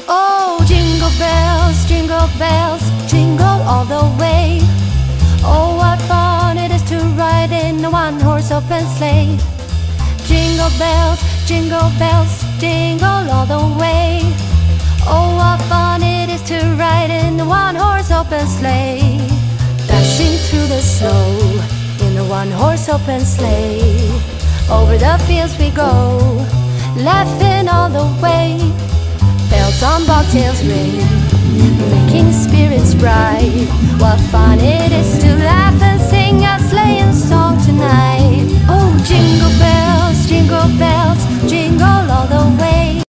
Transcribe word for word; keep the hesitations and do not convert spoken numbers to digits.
Oh, jingle bells, jingle bells, jingle all the way. Oh, what fun it is to ride in a one-horse open sleigh. Jingle bells, jingle bells, jingle all the way. Oh, what fun it is to ride in a one-horse open sleigh. Dashing through the snow in a one-horse open sleigh. Over the fields we go, laughing all the way. Bells on bobtails ring, making spirits bright. What fun it is to laugh and sing a sleighing song tonight. Oh, jingle bells, jingle bells, jingle all the way.